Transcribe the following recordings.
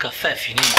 caffè è finito.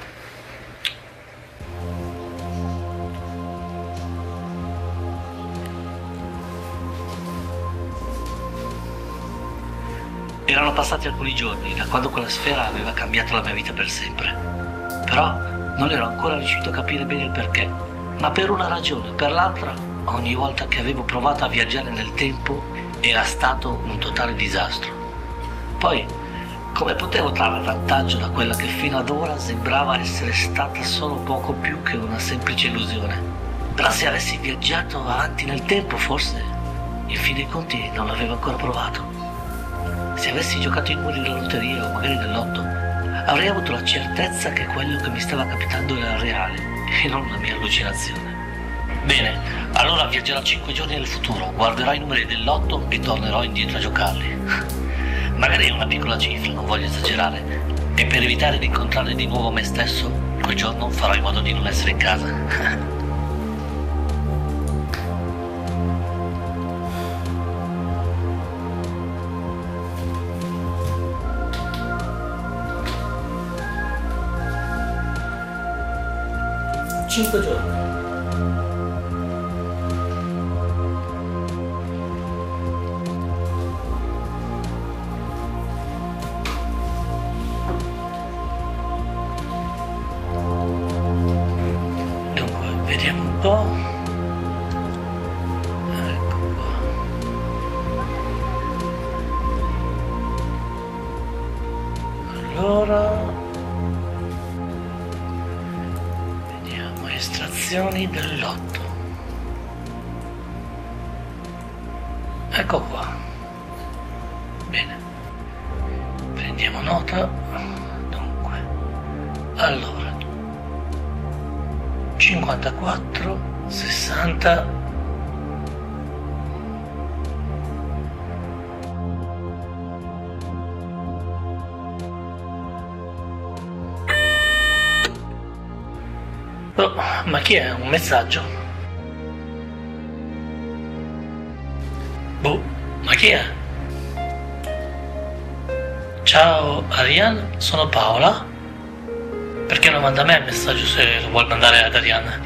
Erano passati alcuni giorni da quando quella sfera aveva cambiato la mia vita per sempre. Però non ero ancora riuscito a capire bene il perché. Ma per una ragione o per l'altra, ogni volta che avevo provato a viaggiare nel tempo era stato un totale disastro. Poi, come potevo trarre vantaggio da quella che fino ad ora sembrava essere stata solo poco più che una semplice illusione? Però se avessi viaggiato avanti nel tempo, forse, in fin dei conti, non l'avevo ancora provato. Se avessi giocato i numeri della lotteria o magari del lotto, avrei avuto la certezza che quello che mi stava capitando era reale e non una mia allucinazione. Bene, allora viaggerò 5 giorni nel futuro, guarderò i numeri del lotto e tornerò indietro a giocarli. Magari è una piccola cifra, non voglio esagerare, e per evitare di incontrare di nuovo me stesso, quel giorno farò in modo di non essere in casa. 5 giorni. Dunque, vediamo un po'. Ecco qua. Allora, estrazioni del lotto. Ecco qua. Bene. Prendiamo nota. Dunque. Allora. 54, 60. Oh, ma chi è? Un messaggio? Boh, ma chi è? Ciao Ariane, sono Paola. Perché non manda a me il messaggio se lo vuol mandare ad Ariane?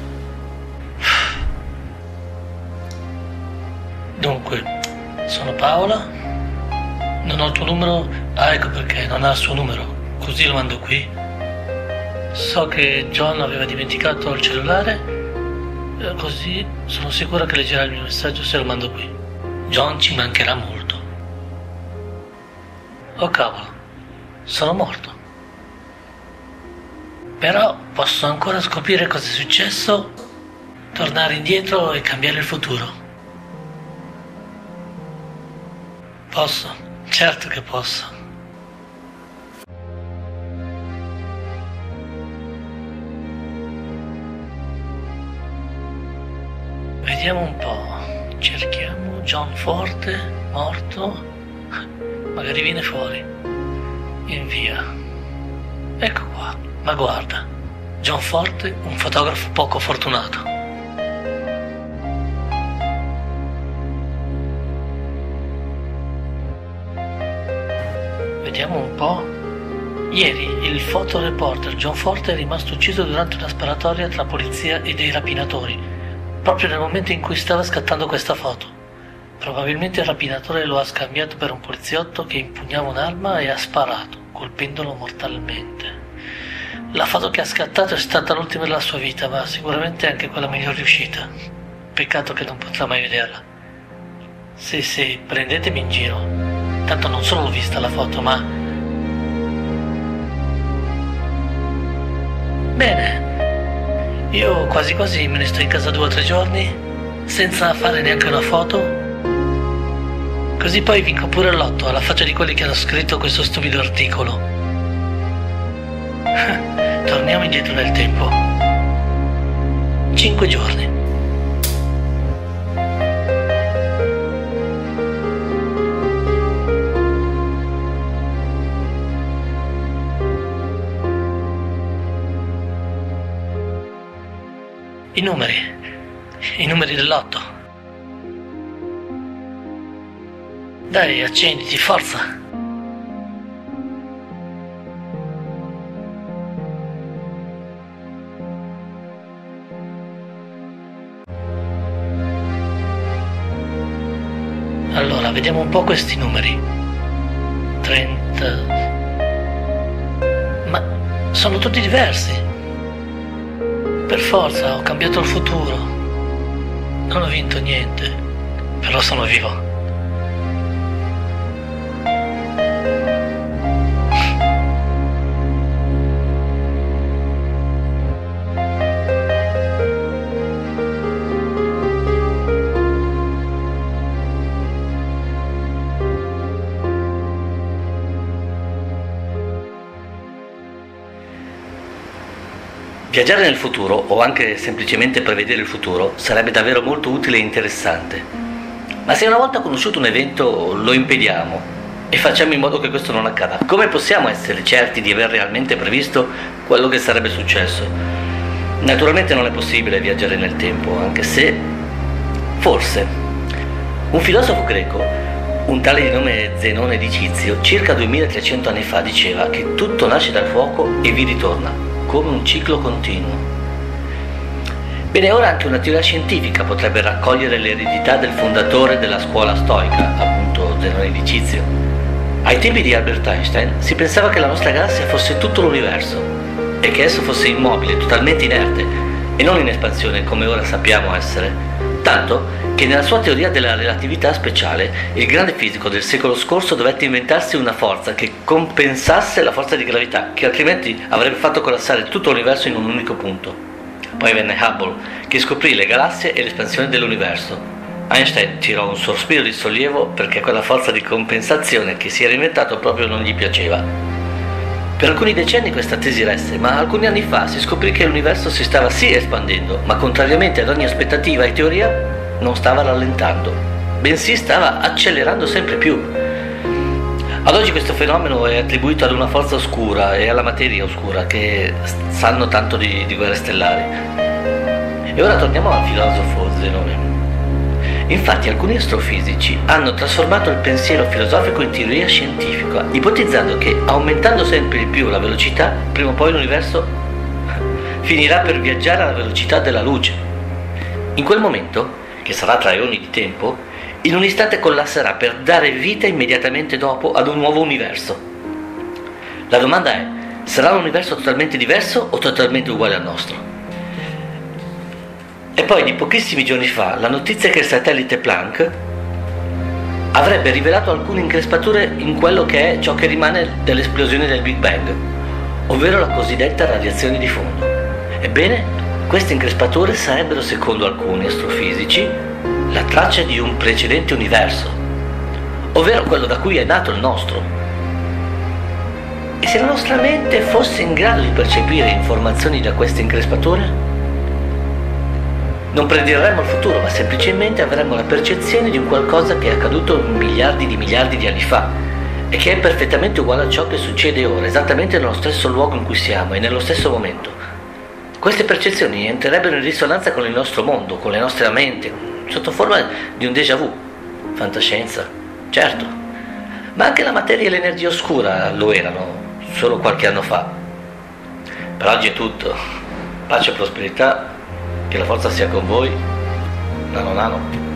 Dunque, sono Paola. Non ho il tuo numero. Ah, ecco perché non ha il suo numero. Così lo mando qui. So che John aveva dimenticato il cellulare, così sono sicura che leggerà il mio messaggio se lo mando qui. John ci mancherà molto. Oh cavolo, sono morto. Però posso ancora scoprire cosa è successo, tornare indietro e cambiare il futuro. Posso? Certo che posso. Vediamo un po', cerchiamo John Forte, morto, magari viene fuori, invia. Ecco qua, ma guarda, John Forte, un fotografo poco fortunato. Vediamo un po'. Ieri il fotoreporter John Forte è rimasto ucciso durante una sparatoria tra polizia e dei rapinatori. Proprio nel momento in cui stava scattando questa foto. Probabilmente il rapinatore lo ha scambiato per un poliziotto che impugnava un'arma e ha sparato, colpendolo mortalmente. La foto che ha scattato è stata l'ultima della sua vita, ma sicuramente anche quella miglior riuscita. Peccato che non potrà mai vederla. Sì, prendetemi in giro. Tanto non solo l'ho vista la foto, ma... Bene. Io quasi quasi me ne sto in casa 2 o 3 giorni, senza fare neanche una foto. Così poi vinco pure il lotto, alla faccia di quelli che hanno scritto questo stupido articolo. Torniamo indietro nel tempo. 5 giorni. I numeri del lotto. Dai, accenditi, forza. Allora, vediamo un po' questi numeri. 30. Ma sono tutti diversi. Per forza, ho cambiato il futuro. Non ho vinto niente, però sono vivo. Viaggiare nel futuro, o anche semplicemente prevedere il futuro, sarebbe davvero molto utile e interessante. Ma se una volta conosciuto un evento lo impediamo e facciamo in modo che questo non accada, come possiamo essere certi di aver realmente previsto quello che sarebbe successo? Naturalmente non è possibile viaggiare nel tempo, anche se, forse, un filosofo greco, un tale di nome Zenone di Cizio, circa 2300 anni fa diceva che tutto nasce dal fuoco e vi ritorna, come un ciclo continuo. Bene, ora anche una teoria scientifica potrebbe raccogliere l'eredità del fondatore della scuola stoica, appunto Zenone di Cizio. Ai tempi di Albert Einstein si pensava che la nostra galassia fosse tutto l'universo e che esso fosse immobile, totalmente inerte e non in espansione come ora sappiamo essere, tanto che nella sua teoria della relatività speciale il grande fisico del secolo scorso dovette inventarsi una forza che compensasse la forza di gravità, che altrimenti avrebbe fatto collassare tutto l'universo in un unico punto. Poi venne Hubble, che scoprì le galassie e l'espansione dell'universo. Einstein tirò un sospiro di sollievo perché quella forza di compensazione che si era inventato proprio non gli piaceva. Per alcuni decenni questa tesi resse, ma alcuni anni fa si scoprì che l'universo si stava sì espandendo, ma contrariamente ad ogni aspettativa e teoria non stava rallentando, bensì stava accelerando sempre più. Ad oggi questo fenomeno è attribuito ad una forza oscura e alla materia oscura che sanno tanto di guerre stellari. E ora torniamo al filosofo Zenone. Infatti alcuni astrofisici hanno trasformato il pensiero filosofico in teoria scientifica, ipotizzando che aumentando sempre di più la velocità, prima o poi l'universo finirà per viaggiare alla velocità della luce. In quel momento, che sarà tra eoni di tempo, in un istante collasserà per dare vita immediatamente dopo ad un nuovo universo. La domanda è: sarà un universo totalmente diverso o totalmente uguale al nostro? E poi di pochissimi giorni fa la notizia che il satellite Planck avrebbe rivelato alcune increspature in quello che è ciò che rimane dell'esplosione del Big Bang, ovvero la cosiddetta radiazione di fondo. Ebbene, queste increspature sarebbero, secondo alcuni astrofisici, la traccia di un precedente universo, ovvero quello da cui è nato il nostro. E se la nostra mente fosse in grado di percepire informazioni da queste increspature, non prediremmo il futuro, ma semplicemente avremmo la percezione di un qualcosa che è accaduto miliardi di anni fa e che è perfettamente uguale a ciò che succede ora, esattamente nello stesso luogo in cui siamo e nello stesso momento. Queste percezioni entrerebbero in risonanza con il nostro mondo, con le nostre menti, sotto forma di un déjà vu. Fantascienza, certo, ma anche la materia e l'energia oscura lo erano solo qualche anno fa. Per oggi è tutto. Pace e prosperità, che la forza sia con voi. Nano nano.